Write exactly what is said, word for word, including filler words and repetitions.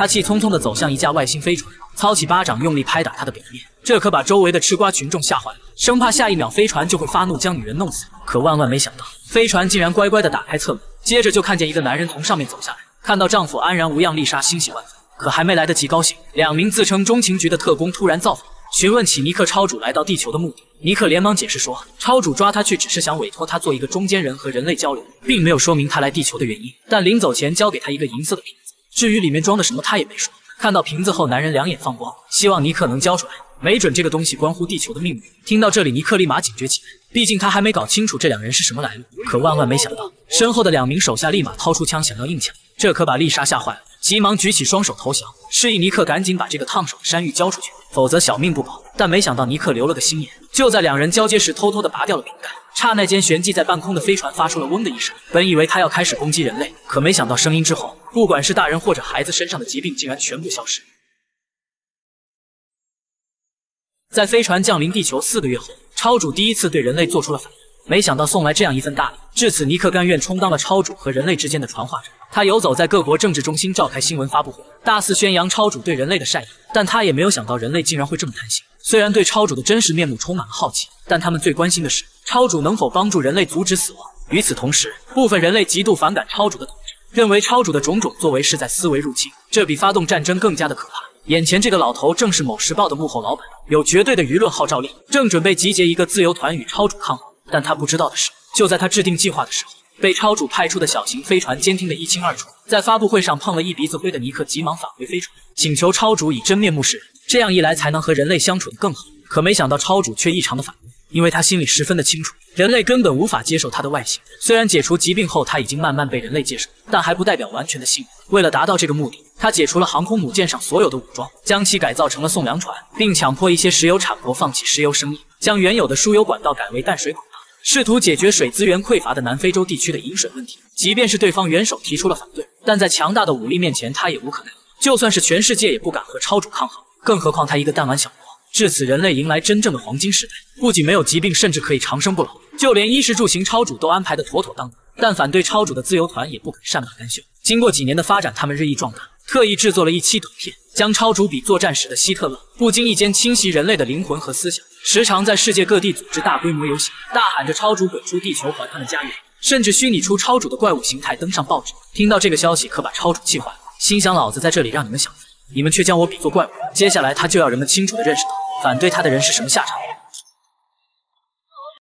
他气冲冲地走向一架外星飞船，操起巴掌用力拍打它的表面，这可把周围的吃瓜群众吓坏了，生怕下一秒飞船就会发怒将女人弄死。可万万没想到，飞船竟然乖乖地打开侧门，接着就看见一个男人从上面走下来。看到丈夫安然无恙，丽莎欣喜万分。可还没来得及高兴，两名自称中情局的特工突然造访，询问起尼克超主来到地球的目的。尼克连忙解释说，超主抓他去只是想委托他做一个中间人和人类交流，并没有说明他来地球的原因。但临走前交给他一个银色的瓶子，至于里面装的什么他也没说。看到瓶子后，男人两眼放光，希望尼克能交出来，没准这个东西关乎地球的命运。听到这里，尼克立马警觉起来，毕竟他还没搞清楚这两人是什么来路。可万万没想到，身后的两名手下立马掏出枪想要硬抢，这可把丽莎吓坏了，急忙举起双手投降，示意尼克赶紧把这个烫手的山芋交出去，否则小命不保。但没想到尼克留了个心眼，就在两人交接时偷偷地拔掉了饼干。刹那间，悬系在半空的飞船发出了嗡的一声，本以为他要开始攻击人类，可没想到声音之后，不管是大人或者孩子身上的疾病竟然全部消失。在飞船降临地球四个月后，超主第一次对人类做出了反应，没想到送来这样一份大礼。至此，尼克甘愿充当了超主和人类之间的传话者。他游走在各国政治中心，召开新闻发布会，大肆宣扬超主对人类的善意。但他也没有想到人类竟然会这么贪心。虽然对超主的真实面目充满了好奇，但他们最关心的是超主能否帮助人类阻止死亡。与此同时，部分人类极度反感超主的统治，认为超主的种种作为是在思维入侵，这比发动战争更加的可怕。眼前这个老头正是某时报的幕后老板，有绝对的舆论号召力，正准备集结一个自由团与超主抗衡。但他不知道的是，就在他制定计划的时候，被超主派出的小型飞船监听得一清二楚。在发布会上碰了一鼻子灰的尼克急忙返回飞船，请求超主以真面目示人，这样一来才能和人类相处得更好。可没想到超主却异常的反胃，因为他心里十分的清楚，人类根本无法接受他的外形。虽然解除疾病后他已经慢慢被人类接受，但还不代表完全的信任。为了达到这个目的，他解除了航空母舰上所有的武装，将其改造成了送粮船，并强迫一些石油产国放弃石油生意，将原有的输油管道改为淡水管道，试图解决水资源匮乏的南非洲地区的饮水问题。即便是对方元首提出了反对，但在强大的武力面前他也无可奈何，就算是全世界也不敢和超主抗衡，更何况他一个弹丸小国。至此，人类迎来真正的黄金时代，不仅没有疾病，甚至可以长生不老，就连衣食住行超主都安排得妥妥当当。但反对超主的自由团也不肯善罢甘休，经过几年的发展，他们日益壮大，特意制作了一期短片，将超主比作战时的希特勒，不经意间侵袭人类的灵魂和思想，时常在世界各地组织大规模游行，大喊着超主滚出地球还他们家园，甚至虚拟出超主的怪物形态登上报纸。听到这个消息，可把超主气坏了，心想老子在这里让你们享福，你们却将我比作怪物。接下来他就要人们清楚地认识到，反对他的人是什么下场。